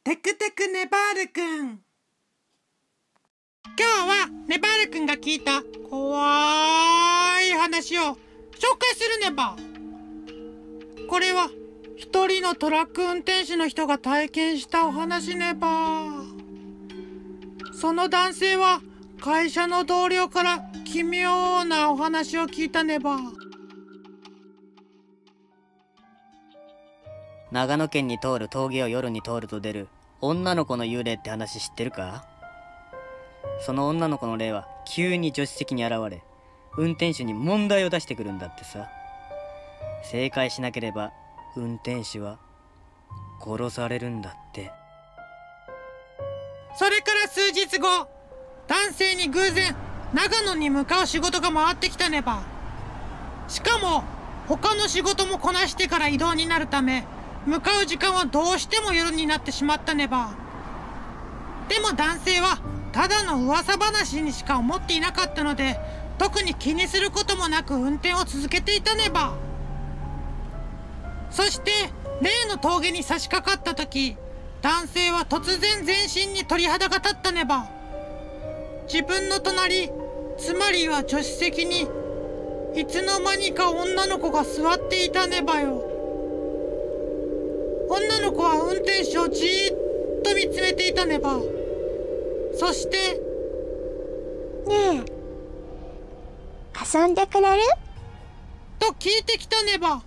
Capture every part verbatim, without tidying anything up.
テクテクネバールくん。今日はネバールくんが聞いた怖い話を紹介するねば。これは一人のトラック運転手の人が体験したお話ねば。その男性は会社の同僚から奇妙なお話を聞いたねば。 長野県に通る峠を夜に通ると出る女の子の幽霊って話知ってるか？その女の子の霊は急に助手席に現れ、運転手に問題を出してくるんだってさ。正解しなければ運転手は殺されるんだって。 それから数日後、男性に偶然長野に向かう仕事が回ってきたねば。しかも他の仕事もこなしてから移動になるため、向かう時間はどうしても夜になってしまったねば。でも男性はただの噂話にしか思っていなかったので、特に気にすることもなく運転を続けていたねば。そして例の峠に差し掛かった時、男性は突然全身に鳥肌が立ったねば。自分の隣、つまりは助手席にいつの間にか女の子が座っていたねばよ。女の子は運転手をじーっと見つめていたねば。そして 「ねえ、遊んでくれる？」 と聞いてきたねば。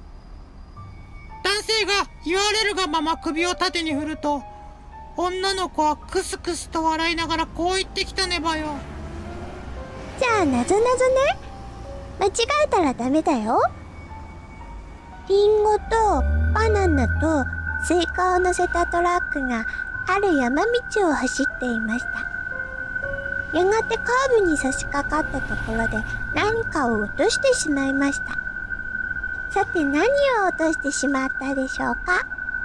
男性が言われるがまま首を縦に振ると、女の子はクスクスと笑いながらこう言ってきたねばよ。 じゃあなぞなぞね。間違えたらダメだよ。リンゴとバナナとスイカを乗せたトラックがある山道を走っていました。やがてカーブに差し掛かったところで何かを落としてしまいました。さて何を落としてしまったでしょうか？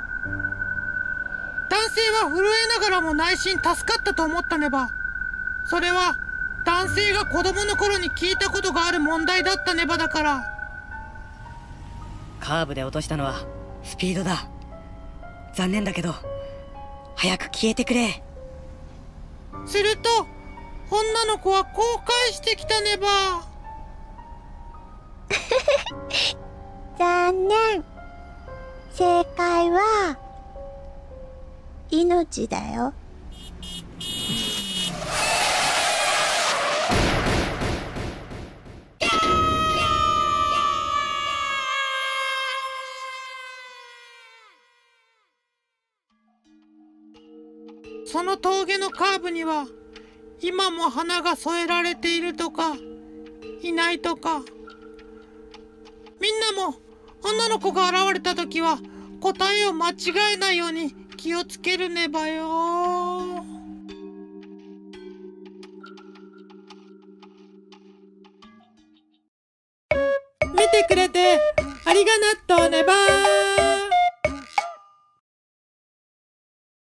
男性は震えながらも内心助かったと思ったねば。それは男性が子供の頃に聞いたことがある問題だったねばだから。 カーブで落としたのはスピードだ。残念だけど早く消えてくれ。 すると女の子はこう返してきたねば。 残念。正解は命だよ。 その峠のカーブには今も花が添えられているとかいないとか、みんなも女の子が現れた時は答えを間違えないように気をつけるねばよ。見てくれてありがなっとうねばー。